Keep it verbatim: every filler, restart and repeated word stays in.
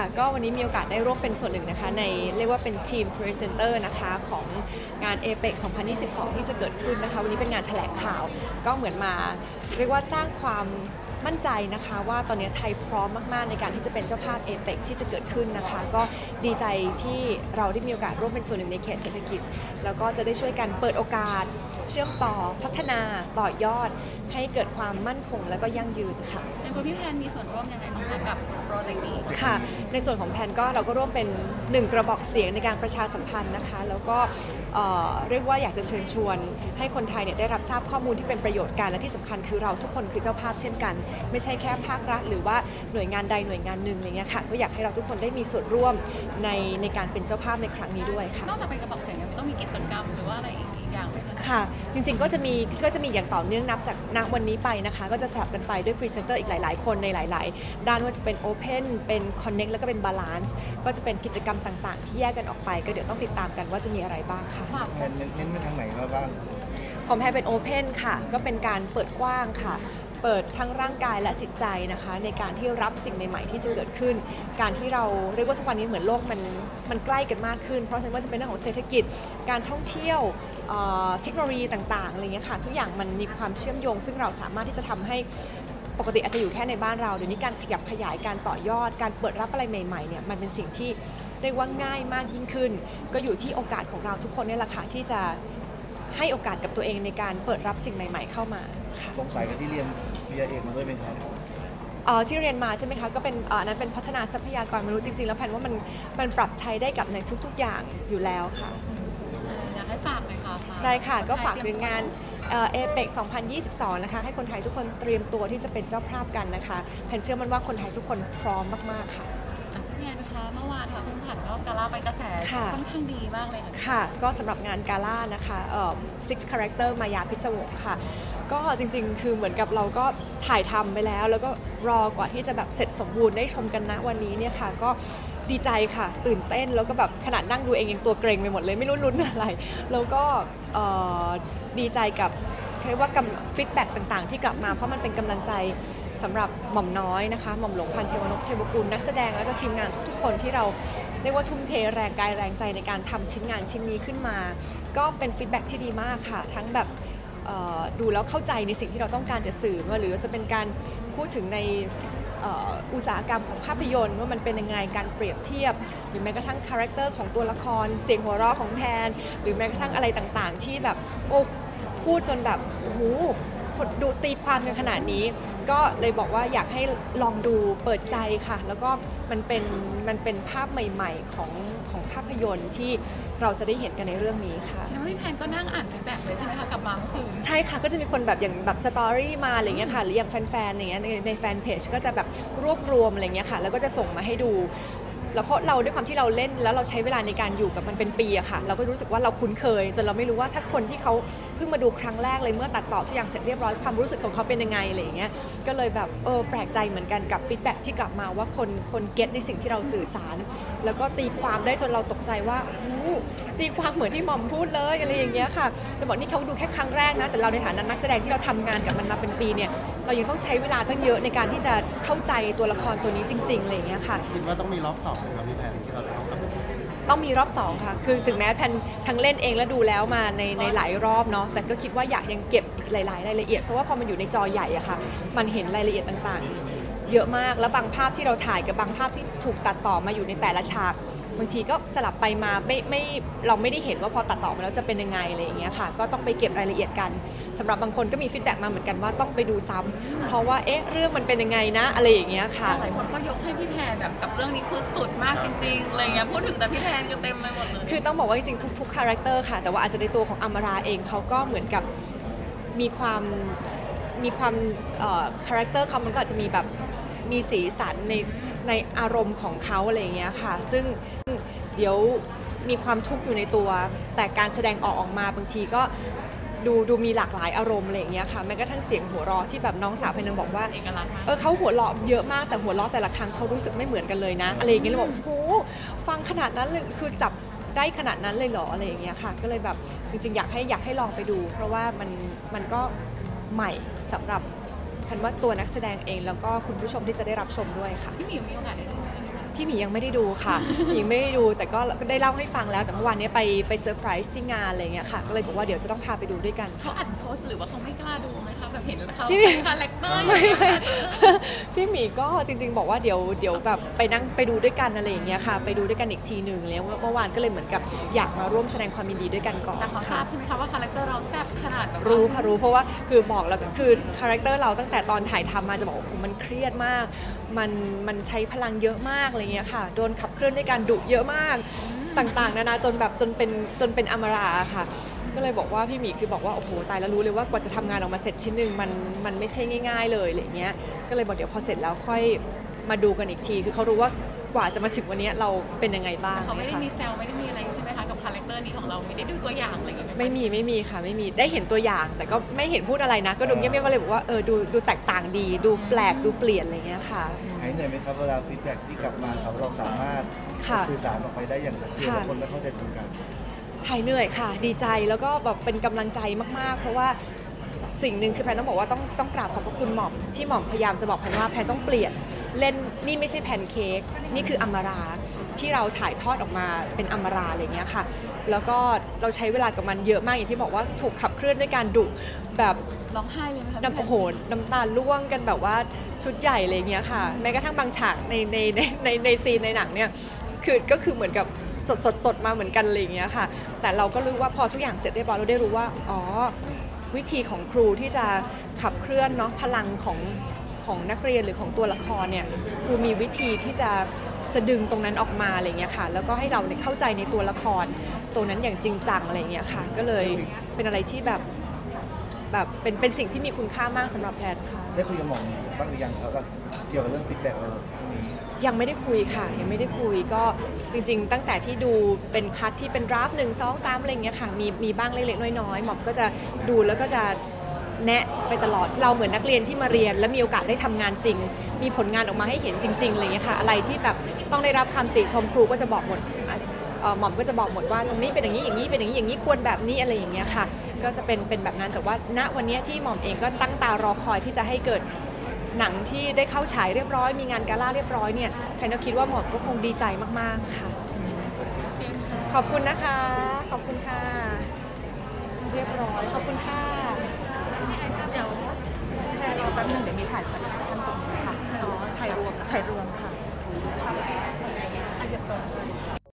ก็วันนี้มีโอกาสได้ร่วมเป็นส่วนหนึ่งนะคะในเรียกว่าเป็นทีมพรีเซนเตอร์นะคะของงาน เอเปก สองพันยี่สิบสอง ที่จะเกิดขึ้นนะคะวันนี้เป็นงานแถลงข่าวก็เหมือนมาเรียกว่าสร้างความมั่นใจนะคะว่าตอนนี้ไทยพร้อมมากๆในการที่จะเป็นเจ้าภาพ เอเปก ที่จะเกิดขึ้นนะคะก็ดีใจที่เราได้มีโอกาสร่วมเป็นส่วนหนึ่งในเขตเศรษฐกิจแล้วก็จะได้ช่วยกันเปิดโอกาสเชื่อมต่อพัฒนาต่อยอดให้เกิดความมั่นคงและก็ยั่งยืนค่ะในตัวพี่แพนมีส่วนร่วมยังไงบ้างคะกับโปรเจกต์นี้ค่ะในส่วนของแพนก็เราก็ร่วมเป็นหนึ่งกระบอกเสียงในการประชาสัมพันธ์นะคะแล้วก็เอ่อเรียกว่าอยากจะเชิญชวนให้คนไทยเนี่ยได้รับทราบข้อมูลที่เป็นประโยชน์กันและที่สำคัญคือเราทุกคนคือเจ้าภาพเช่นกันไม่ใช่แค่ภาครัฐหรือว่าหน่วยงานใดหน่วยงานหนึ่งอะไรเงี้ยค่ะก็อยากให้เราทุกคนได้มีส่วนร่วมในในการเป็นเจ้าภาพในครั้งนี้ด้วยค่ะนอกจากเป็นกระบอกเสียงต้องมีกิจกรรมหรือว่าอะไรอีกอย่างไหมคะค่ะจริงๆก็จะมีก็จะมีอย่างต่อเนื่องนับจากณวันนี้ไปนะคะก็จะสลับกันไปด้วยพรีเซนเตอร์อีกหลายๆคนในหลายๆด้านว่าจะเป็น Open เป็น Connect แล้วก็เป็น Balance ก็จะเป็นกิจกรรมต่างๆที่แยกกันออกไปก็เดี๋ยวต้องติดตามกันว่าจะมีอะไรบ้างค่ะเน้นไปทางไหนบ้างของแพรเป็น Open ค่ะก็เป็นการเปิดกว้างค่ะเปิดทั้งร่างกายและจิตใจนะคะในการที่รับสิ่งใหม่ๆที่จะเกิดขึ้นการที่เราเรียกว่าทุกวันนี้เหมือนโลกมันมันใกล้กันมากขึ้นเพราะฉะนั้นว่าจะเป็นเรื่องของเศรษฐกิจการท่องเที่ยวเทคโนโลยีต่างๆอะไรเงี้ยค่ะทุกอย่างมันมีความเชื่อมโยงซึ่งเราสามารถที่จะทำให้ปกติอาจจะอยู่แค่ในบ้านเราเดี๋ยวนี้การขยับขยายการต่อยอดการเปิดรับอะไรใหม่ๆเนี่ยมันเป็นสิ่งที่เรียกว่าง่ายมากยิ่งขึ้นก็อยู่ที่โอกาสของเราทุกคนเนี่ยแหละค่ะที่จะให้โอกาสกับตัวเองในการเปิดรับสิ่งใหม่ๆเข้ามาค่ะสงสัยกับที่เรียนวิทยาเอกมาด้วยไหมครับอ๋อที่เรียนมาใช่ไหมคะก็เป็นอ่านั้นเป็นพัฒนาทรัพยากรมนุษย์จริงๆแล้วแพนว่ามันมันปรับใช้ได้กับในทุกๆอย่างอยู่แล้วค่ะอยากให้ฝากหน่อยค่ะได้ค่ะก็ฝากถึงงานเอเปก สองพันยี่สิบสอง นะคะให้คนไทยทุกคนเตรียมตัวที่จะเป็นเจ้าภาพกันนะคะแพนเชื่อมั่นว่าคนไทยทุกคนพร้อมมากๆค่ะพี่แอนคะเมื่อวานค่ะเพิ่งผ่านรอบกาล่าไปกระแสค่อนข้างดีมากเลยค่ะค่ะก็สำหรับงานกาล่านะคะเอ่อ six character มายาพิศวงค่ะก็จริงๆคือเหมือนกับเราก็ถ่ายทำไปแล้วแล้วก็รอกว่าที่จะแบบเสร็จสมบูรณ์ได้ชมกันณวันนี้เนี่ยค่ะก็ดีใจค่ะตื่นเต้นแล้วก็แบบขนาดนั่งดูเองยังตัวเกรงไปหมดเลยไม่รู้ลุ้นอะไรแล้วก็ดีใจกับเรียกว่ากำฟีดแบ็กต่างๆที่กลับมาเพราะมันเป็นกำลังใจสำหรับหม่อมน้อยนะคะหม่อมหลวงพันเทวนพเทวกุลนักแสดงและก็ทีมงานทุกๆคนที่เราเรียกว่าทุ่มเทแรงกายแรงใจในการทำชิ้นงานชิ้นนี้ขึ้นมาก็เป็นฟีดแบ็กที่ดีมากค่ะทั้งแบบดูแล้วเข้าใจในสิ่งที่เราต้องการจะสื่อหรือจะเป็นการพูดถึงในอุตสาหกรรมของภาพยนตร์ว่ามันเป็นยังไงการเปรียบเทียบหรือแม้กระทั่งคาแรคเตอร์ของตัวละครเสียงหัวเราะของแพนหรือแม้กระทั่งอะไรต่างๆที่แบบโอ้พูดจนแบบโอ้โหดูตีความกันขนาดนี้ก็เลยบอกว่าอยากให้ลองดูเปิดใจค่ะแล้วก็มันเป็นมันเป็นภาพใหม่ๆของของภาพยนตร์ที่เราจะได้เห็นกันในเรื่องนี้ค่ะแล้วพี่แพนก็นั่งอ่านฟีดแบ็กเลยใช่ไหมคะกลับมาเมื่อคืนใช่ค่ะก็จะมีคนแบบอย่างแบบสตอรี่มาอะไรเงี้ยค่ะหรืออย่างแฟนๆอย่างเงี้ยในในแฟนเพจก็จะแบบรวบรวมอะไรเงี้ยค่ะแล้วก็จะส่งมาให้ดูแล้วเพราะเราด้วยความที่เราเล่นแล้วเราใช้เวลาในการอยู่กับมันเป็นปีอะค่ะเราก็รู้สึกว่าเราคุ้นเคยจนเราไม่รู้ว่าถ้าคนที่เขาเพิ่งมาดูครั้งแรกเลยเมื่อตัดต่อทุกอย่างเสร็จเรียบร้อยความรู้สึกของเขาเป็นยังไงอะไรอย่างเงี้ยก็เลยแบบเออแปลกใจเหมือนกันกับฟีดแบ็กที่กลับมาว่าคนคนเก็ตในสิ่งที่เราสื่อสารแล้วก็ตีความได้จนเราตกใจว่าอู้ตีความเหมือนที่หม่อมพูดเลยอะไรอย่างเงี้ยค่ะแต่บอกนี่เขาดูแค่ครั้งแรกนะแต่เราในฐานะนักแสดงที่เราทำงานกับมันมาเป็นปีเนี่ยเรายังต้องใช้เวลาตั้งเยอะในการที่จะเข้าใจตัวละครตัวนี้จริงๆอะไรอย่างเงี้ยค่ะคิดว่าต้องมีรอบสองไหมครับพี่แพนที่เราต้องมีรอบสองค่ะคือถึงแม้แพนทั้งเล่นเองและดูแล้วมาในในหลายรอบเนาะแต่ก็คิดว่าอยากยังเก็บหลายๆรายละเอียดเพราะว่าพอมันอยู่ในจอใหญ่อะค่ะมันเห็นรายละเอียดต่างๆเยอะมากแล้วบางภาพที่เราถ่ายกับบางภาพที่ถูกตัดต่อมาอยู่ในแต่ละฉากบางทีก็สลับไปมาไม่ไม่เราไม่ได้เห็นว่าพอตัดต่อมาแล้วจะเป็นยังไงอะไรอย่างเงี้ยค่ะก็ต้องไปเก็บรายละเอียดกันสำหรับบางคนก็มีฟีดแบ็กมาเหมือนกันว่าต้องไปดูซ้ำเพราะว่าเอ๊ะเรื่องมันเป็นยังไงนะอะไรอย่างเงี้ยค่ะหลายคนก็ยกให้พี่แพนแบบกับเรื่องนี้คือสุดมากจริงๆอะไรเงี้ยพูดถึงแต่พี่แพนก็เต็มไปหมดเลยคือต้องบอกว่าจริงๆทุกๆคาแรคเตอร์ค่ะแต่ว่าอาจจะในตัวของอมราเองเขาก็เหมือนกับมีความมีความคาแรคเตอร์เขามันก็อาจจะมีแบบมีสีสันในในอารมณ์ของเขาอะไรอย่างเงี้ยค่ะซึ่งเดี๋ยวมีความทุกข์อยู่ในตัวแต่การแสดงออกออกมาบางทีก็ดูดูมีหลากหลายอารมณ์อะไรอย่างเงี้ยค่ะแม้กระทั่งเสียงหัวเราะที่แบบน้องสาวเพนนึงบอกว่าเออเขาหัวเราะเยอะมากแต่หัวเราะแต่ละครั้งเขารู้สึกไม่เหมือนกันเลยนะอะไรอย่างเงี้ยเลยบอกโอ้โหฟังขนาดนั้นเลยคือจับได้ขนาดนั้นเลยเหรออะไรอย่างเงี้ยค่ะก็เลยแบบจริงๆอยากให้อยากให้ลองไปดูเพราะว่ามันมันก็ใหม่สำหรับแพนว่าตัวนักแสดงเองแล้วก็คุณผู้ชมที่จะได้รับชมด้วยค่ะพี่หมิวมีโอกาสได้ดูพี่หมียังไม่ได้ดูค่ะ ยังไม่ได้ดูแต่ก็ได้เล่าให้ฟังแล้วแต่เมื่อวานนี้ไปไปเซอร์ไพรส์ที่งานอะไรเงี้ยค่ะก็เลยบอกว่าเดี๋ยวจะต้องพาไปดูด้วยกันเขาค่ะอัดโพสต์หรือว่าเขาไม่กล้าดูไหมคะแบบเห็นเขาพี่หมีเป็นคาแรคเตอร์ไม่ไม่พี่หมีก็จริง ๆ บอกว่าเดี๋ยวเดี๋ยวแบบไปนั่งไปดูด้วยกันอะไรอย่างเงี้ยค่ะไปดูด้วยกันอีกทีหนึ่งแล้วเมื่อวานก็เลยเหมือนกับอยากมาร่วมแสดงความยินดีด้วยกันก่อนแต่เขาทราค่ะบใช่ไหมคะว่าคาแรคเตอร์เราแซ่บขนาดแบบรู้ค่ะรู้เพราะว่าคือบอกแล้วคือคาแรคเตอร์เราตั้งแต่ตอนถ่ายทำมาจะบอกว่าโอ้โหมันเครียดมากมันมันใช้พลังเยอะมากอะไรเงี้ยค่ะโดนขับเคลื่อนด้วยการดุเยอะมากต่างๆนานาจนแบบจนเป็นจนเป็นอมราค่ะก็เลยบอกว่าพี่หมีคือบอกว่าโอ้โหตายแล้วรู้เลยว่ากว่าจะทำงานออกมาเสร็จชิ้นหนึ่งมันมันไม่ใช่ง่าย ๆเลยอะไรเงี้ยก็เลยบอกเดี๋ยวพอเสร็จแล้วค่อยมาดูกันอีกทีคือเขารู้ว่ากว่าจะมาถึงวันนี้เราเป็นยังไงบ้างเขาไม่ได้นะคะมีแซวไม่ได้มีอะไรใช่ไหมคะกับคาแรคเตอร์นี้ของเราไม่ได้ดูตัวอย่างอะไรอย่างเงี้ยไม่มีไม่มีค่ะไม่มีได้เห็นตัวอย่าง แต่ก็ไม่เห็นพูดอะไรนะ ก็ดูเงียบๆก็เลยบอกว่าเออดูดูแตกต่างดี ดูแปลกดูเปลี่ยนอะไรเงี้ยค่ะหายเหนื่อยไหมครับเวลาฟีดแบ็กที่กลับมาครับเราสามารถค่ะสื่อสารออกไปได้อย่างชัดเจนค่ะและคนไม่เข้าใจตรงกันหายเหนื่อยค่ะ ดีใจแล้วก็แบบเป็นกำลังใจมากๆ เพราะว่าสิ่งหนึ่งคือแพนต้องบอกว่าต้องต้องกราบขอบพระคุณหม่อมที่หม่อมพยายามจะบอกแพนว่าแพนต้องเปลี่ยนเล่นนี่ไม่ใช่แพนเค้กนี่คืออมราที่เราถ่ายทอดออกมาเป็นอมราอะไรเงี้ยค่ะแล้วก็เราใช้เวลากับมันเยอะมากอย่างที่บอกว่าถูกขับเคลื่อนด้วยการดุแบบร้องไห้เลยไหมคะน้ำโอ้โหน้ำตาล่วงกันแบบว่าชุดใหญ่อะไรเงี้ยค่ะแม้กระทั่งบางฉากในในในในในซีนในหนังเนี่ยคือก็คือเหมือนกับสดสดสดมาเหมือนกันอะไรเงี้ยค่ะแต่เราก็รู้ว่าพอทุกอย่างเสร็จเรียบร้อยเราได้รู้ว่าอ๋อวิธีของครูที่จะขับเคลื่อนเนาะพลังของของนักเรียนหรือของตัวละครเนี่ยครูมีวิธีที่จะจะดึงตรงนั้นออกมาอะไรเงี้ยค่ะแล้วก็ให้เราเนี่ยเข้าใจในตัวละครตัวนั้นอย่างจริงจังอะไรเงี้ยค่ะก็เลยเป็นอะไรที่แบบแบบเป็นเป็นสิ่งที่มีคุณค่ามากสำหรับแพนค่ะได้คุยกับหมอบ้างหรือยังครับเกี่ยวกับเรื่องฟีดแบ็กเราตรงนี้ยังไม่ได้คุยค่ะยังไม่ได้คุยก็จริงๆ ตั้งแต่ที่ดูเป็นคัทที่เป็นดราฟต์หนึ่งสองสามอะไรเงี้ยค่ะมีมีบ้างเล็กๆน้อยๆหมอมก็จะดูแล้วก็จะแนะไปตลอดเราเหมือนนักเรียนที่มาเรียน และมีโอกาสได้ทำงานจริง มีผลงานออกมาให้เห็นจริงๆอะไรเงี้ยค่ะอะไรที่แบบต้องได้รับคำติชมครูก็จะบอกหมดเอ่อหม่อมก็จะบอกหมดว่าตรงนี้เป็นอย่างนี้อย่างนี้เป็นอย่างนี้อย่างนี้ควรแบบนี้อะไรอย่างเงี้ยค่ะก็จะเป็นเป็นแบบนั้นแต่ว่าณวันนี้ที่หม่อมเองก็ตั้งตารอคอยที่จะให้เกิดหนังที่ได้เข้าฉายเรียบร้อยมีงานกาล่าเรียบร้อยเนี่ยแพนก็คิดว่าหม่อมก็คงดีใจมากๆค่ะขอบคุณนะคะขอบคุณค่ะเรียบร้อยขอบคุณค่ะเดี๋ยวแค่รอแป๊บนึงเดี๋ยวมีถ่ายแฟชั่นตรงนี้ค่ะอ๋อถ่ายรวมถ่ายรวมค่ะ